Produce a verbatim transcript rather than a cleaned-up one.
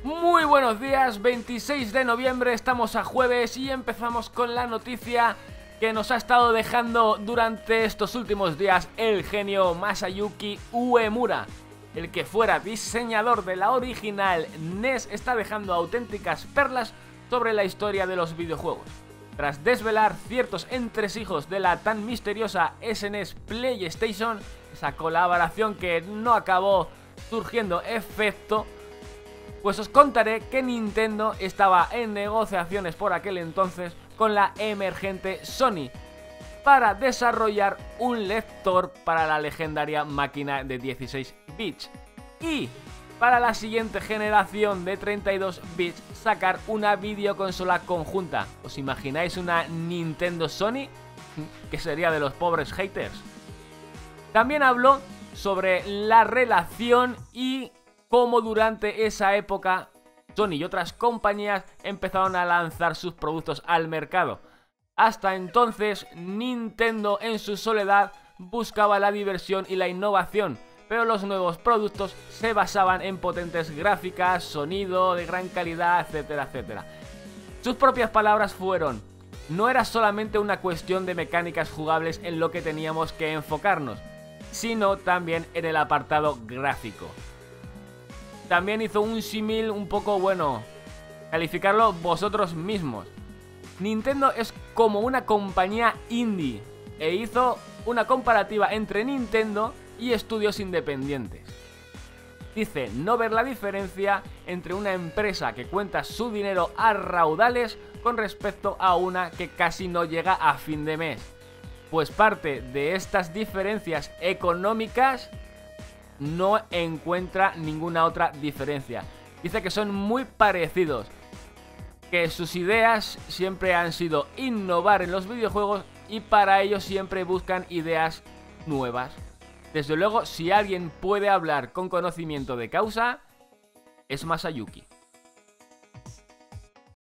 Muy buenos días, veintiséis de noviembre, estamos a jueves y empezamos con la noticia que nos ha estado dejando durante estos últimos días el genio Masayuki Uemura. El que fuera diseñador de la original N E S está dejando auténticas perlas sobre la historia de los videojuegos. Tras desvelar ciertos entresijos de la tan misteriosa S N E S PlayStation, esa colaboración que no acabó surgiendo efecto, pues os contaré que Nintendo estaba en negociaciones por aquel entonces con la emergente Sony para desarrollar un lector para la legendaria máquina de dieciséis bits y para la siguiente generación de treinta y dos bits sacar una videoconsola conjunta. ¿Os imagináis una Nintendo Sony? Que sería de los pobres haters. También habló sobre la relación y cómo durante esa época Sony y otras compañías empezaron a lanzar sus productos al mercado. Hasta entonces Nintendo en su soledad buscaba la diversión y la innovación, pero los nuevos productos se basaban en potentes gráficas, sonido de gran calidad, etcétera, etcétera. Sus propias palabras fueron: no era solamente una cuestión de mecánicas jugables en lo que teníamos que enfocarnos, sino también en el apartado gráfico. También hizo un símil un poco, bueno, calificarlo vosotros mismos. Nintendo es como una compañía indie e hizo una comparativa entre Nintendo y estudios independientes. Dice no ver la diferencia entre una empresa que cuenta su dinero a raudales con respecto a una que casi no llega a fin de mes, pues parte de estas diferencias económicas no encuentra ninguna otra diferencia. Dice que son muy parecidos, que sus ideas siempre han sido innovar en los videojuegos y para ello siempre buscan ideas nuevas. Desde luego, si alguien puede hablar con conocimiento de causa, es Masayuki.